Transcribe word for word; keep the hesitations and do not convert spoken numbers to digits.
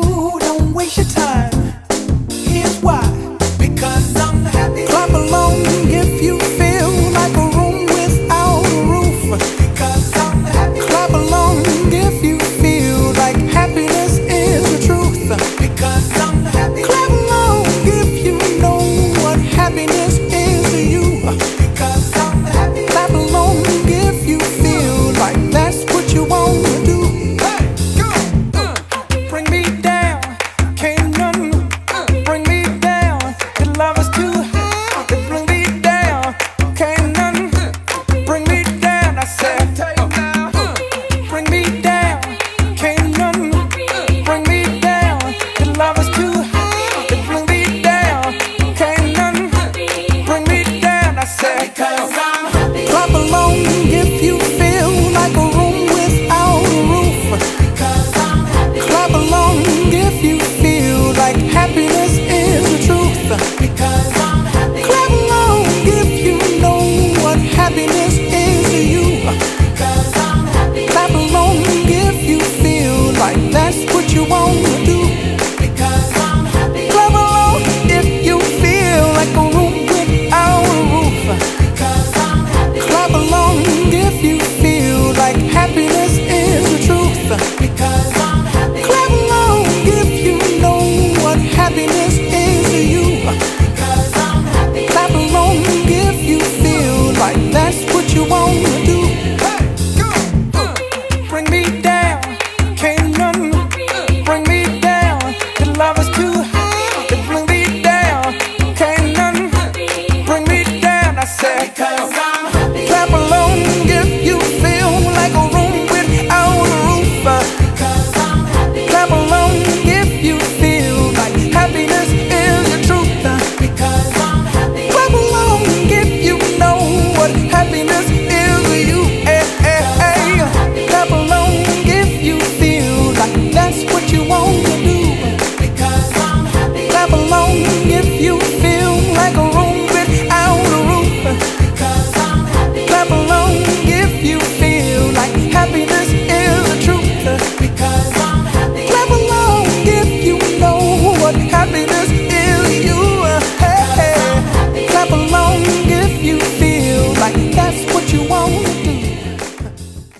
you, don't waste your time. Here's why. Because I'm happy. Clap along if you feel like a room without a roof. Because I'm happy. Clap along if you feel like happiness is the truth. Because I'm happy. Clap along if you know what happiness is to you. Because I'm happy. Clap along if you feel like that's what you want to do. Hey, go. Uh, bring me down, can't nothing bring me down. Your love is too high, it bring me down. Can't nothing bring me down. I said, uh, bring me down, can't nothing bring me down. Your love is too high, it bring me down. Can't nothing bring me down. I said, because I'm happy. Clap along if you feel like a room without a roof. Because I'm happy. Clap along if you feel like happiness is the truth. Because I'm happy. Clap along if you know what happiness is to you. Because I'm happy. Clap along if you feel like that's what you want to do. Because I'm happy. Clap along if you feel like a room without a roof. Because I'm happy. Clap along if you feel like happiness is the truth. Because I'm happy. Clap along if you know what happiness is to you. Because I'm happy. Clap along if you feel like that's what you want to do. Hey, go. Uh, bring me down, can't nothing bring me down. Your love is too